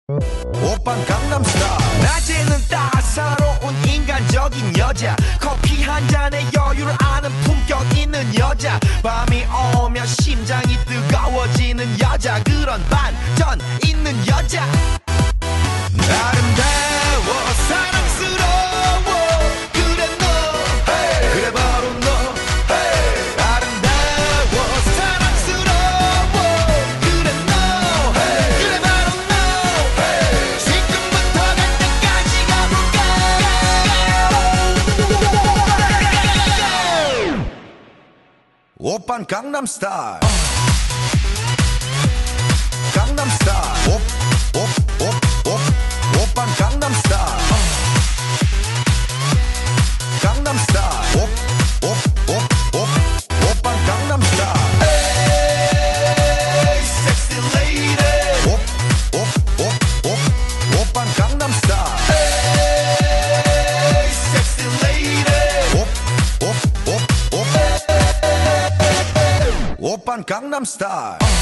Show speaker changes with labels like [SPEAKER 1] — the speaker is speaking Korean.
[SPEAKER 1] 오빤 강남스타일. 낮에는 따사로운 인간적인 여자, 커피 한 잔에 여유를 아는 품격 있는 여자, 밤이 오면 심장이 뜨거워지는 여자, 그런 반전 있는 여자. 아름다워 사랑스러워 그래 너, hey. 그래 바로 너, hey. 아름다워 사랑스러워 그래 너, hey. 그래 바로 너, hey. 지금부터 갈 때까지 가볼까. 오빤 강남스타일. 강남스타일. 오빤 강남스타일. 강남스타일. 오빤 강남스타일. Hey, sexy lady. 오빤 강남스타일. Hey, sexy lady. 오빤 강남스타일.